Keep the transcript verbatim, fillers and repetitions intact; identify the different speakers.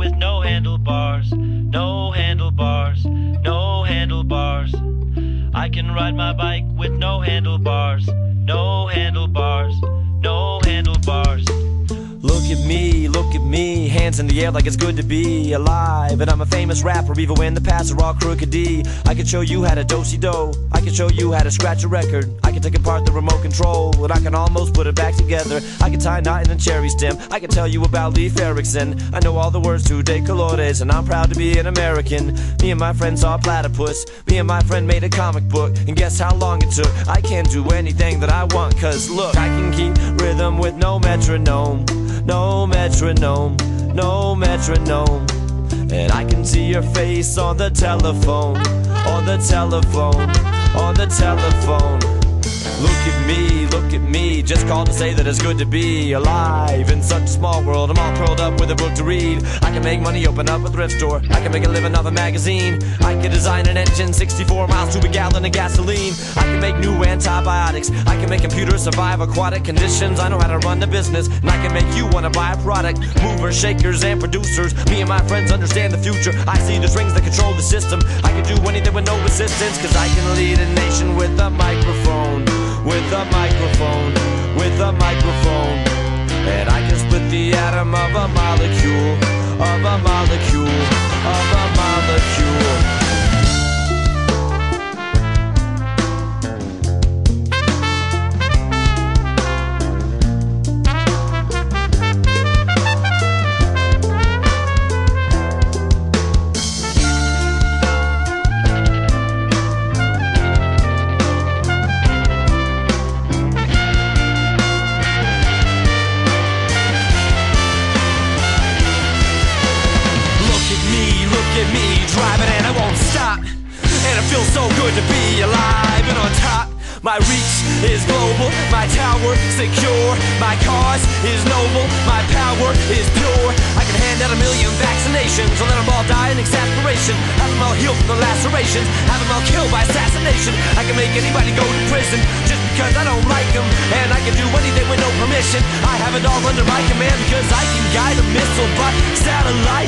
Speaker 1: with no handlebars, no handlebars, no handlebars. I can ride my bike with no handlebars, no handlebars, no handlebars.
Speaker 2: Look at me, look at me, hands in the air like it's good to be alive. And I'm a famous rapper, even when the paths are all crooked D. I can show you how to do-si-do, I can show you how to scratch a record. I can take apart the remote control, and I can almost put it back together. I can tie a knot in a cherry stem, I can tell you about Leif Erikson. I know all the words to De Colores, and I'm proud to be an American. Me and my friend saw a platypus, me and my friend made a comic book. And guess how long it took? I can do anything that I want, cause look, I can keep rhythm with no metronome, no metronome, no metronome. And I can see your face on the telephone, on the telephone, on the telephone. Look at me, look at me, just called to say that it's good to be alive in such a small world. I'm all curled up with a book to read. I can make money, open up a thrift store. I can make a living off a magazine. I can design an engine, sixty-four miles to a gallon of gasoline. I can make new antibiotics. I can make computers survive aquatic conditions. I know how to run the business, and I can make you want to buy a product. Movers, shakers, and producers, me and my friends understand the future. I see the strings that control the system. I can do anything with no resistance, cause I can lead a nation with a microphone, with a microphone, with a microphone. And I can split the atom of a molecule, of a molecule, of a molecule. Driving and I won't stop, and it feels so good to be alive and on top. My reach is global, my tower secure, my cause is noble, my power is pure. I can hand out a million vaccinations, or let them all die in exasperation. Have them all healed from the lacerations, have them all killed by assassination. I can make anybody go to prison just because I don't like them, and I can do anything with no permission. I have it all under my command because I can guide a missile by satellite.